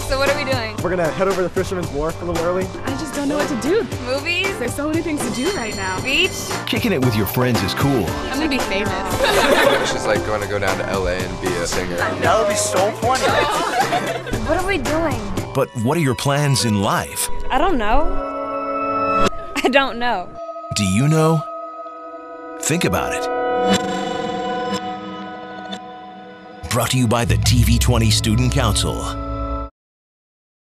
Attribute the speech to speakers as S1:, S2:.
S1: So what are we doing?
S2: We're gonna head over to Fisherman's Wharf a little early.
S3: I just don't know what to do.
S1: Movies?
S3: There's so many things to do right now.
S1: Beach?
S4: Kicking it with your friends is cool.
S3: I'm gonna be famous.
S5: She's like going to go down to LA and be a singer.
S6: That would be so funny.
S1: What are we doing?
S4: But what are your plans in life?
S1: I don't know. I don't know.
S4: Do you know? Think about it. Brought to you by the TV20 Student Council.